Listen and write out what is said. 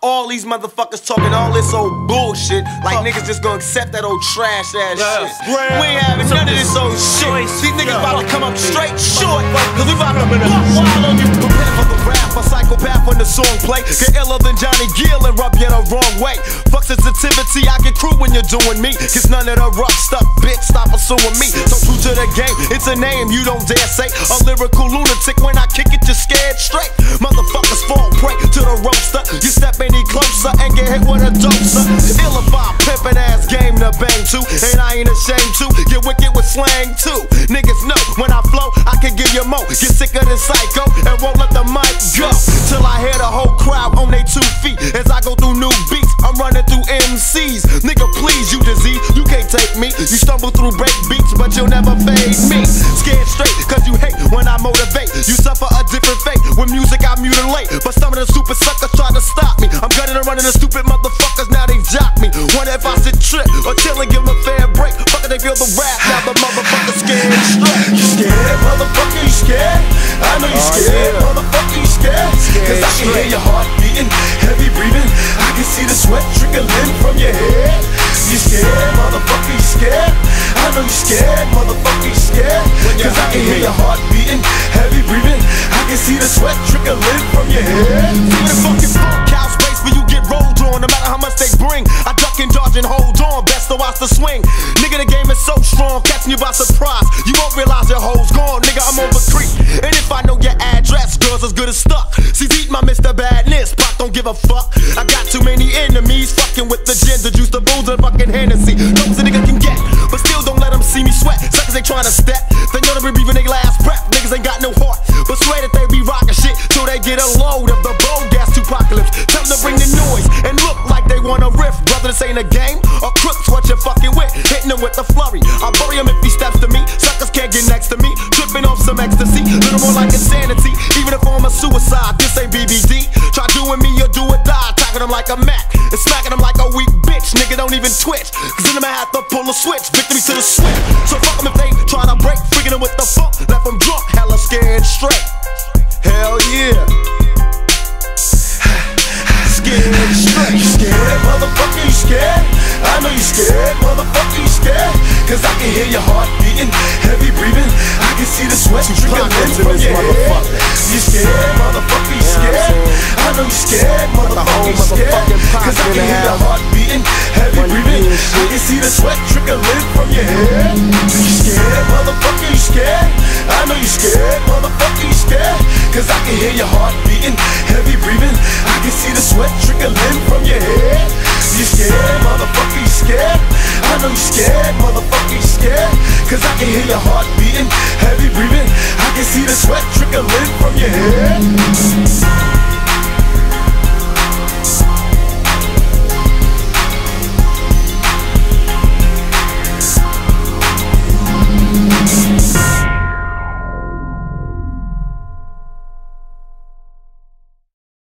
all these motherfuckers talking all this old bullshit, like niggas just gonna accept that old trash ass shit. We ain't having none of this old shit. These niggas about to come up straight short, cause we about to walk wild on you. Prepare for the rap, a psychopath when the song play. Get iller than Johnny Gill and rub you the wrong way. Fuck sensitivity, I get crude when you're doing me. Cause none of the rough stuff, bitch, stop pursuing me. So true to the game, it's a name you don't dare say. A lyrical lunatic, when I kick it, you're scared straight. Motherfuckers fall prey to the roaster. You step any closer and get hit with a doser. Ill-if-I pimpin' ass game to bang to. And I ain't ashamed to get wicked with slang too. Niggas know when I flow, I can give you more. Get sick of this psycho and won't let the mic go. Till I hear the whole crowd on they 2 feet. As I go through new beats, I'm running through MCs. Nigga, please, you disease, you can't take me. You stumble through break beats, but you'll never fade me. Scared straight, cause you hate when I motivate. You suffer a different fate. With music I mutilate, but some of the stupid suckers try to stop me. I'm gunning and running the stupid motherfuckers, now they jock me. Wonder if I should trip or chill and give them a fair break. Fuck it, they feel the rap, now the motherfuckers scared straight. You scared, motherfucker, you scared? I know you scared, motherfucker, you scared? Cause I can hear your heart beating, heavy breathing. I can see the sweat trickling from your head. You scared, motherfucker, you scared? I know you scared, motherfucker, you scared? Cause I can hear your heart beating, heavy breathing. I can see the sweat trickling from your head. See the fucking cow space where you get rolled on. No matter how much they bring, I duck and dodge and hold on. Best to watch the swing. Nigga, the game is so strong, catching you by surprise. You won't realize your hoe's gone. Nigga, I'm over creek. And if I know your address, girls as good as stuck. She's eating my Mr. Badness. Pop don't give a fuck. I got too many enemies fucking with the gin, the juice, the booze, and fucking Hennessy. Those a nigga can get, but still don't let them see me sweat. Suckers ain't trying to step. They know they be breathing their last breath. Niggas ain't got no heart, but swear that they be rocking shit till they get a load of the bold gas apocalypse. Tell them to bring the noise and look like they wanna riff. Brother, this ain't a game or crooks what you fucking with. Hitting them with the flurry, I'll bury him if he steps to me. Suckers can't get next to me, tripping off some ecstasy. Little more like insanity, even if I'm a suicide. This ain't BBD. Try doing me or do or die. Attacking them like a Mac and smacking them like a weak bitch. Nigga, don't even twitch, cause then I'ma have to pull a switch. Victory to the switch. So fuck them if they try to break. Freaking them with the funk, left them drunk, hella scared straight. Hell yeah. Scared straight. You scared, motherfucker, you scared? I know you scared, motherfucker, you scared? Cause I can hear your heart beating, heavy breathing. I can see the sweat trickling from your head. You scared, motherfucker, you scared? I know you scared, motherfucker, you scared? Cause I can hear your heart beating, heavy breathing. I can see the sweat trickling from your head. You scared, motherfucker, you scared? I know you scared, motherfucker, you scared? Cause I can hear your heart beating, heavy breathing. I can see the sweat trickling from your head. You scared, motherfucker, you scared? I know you scared, motherfucker, you scared? Cause I can hear your heart beating, heavy breathing. I can see the sweat trickling from your head.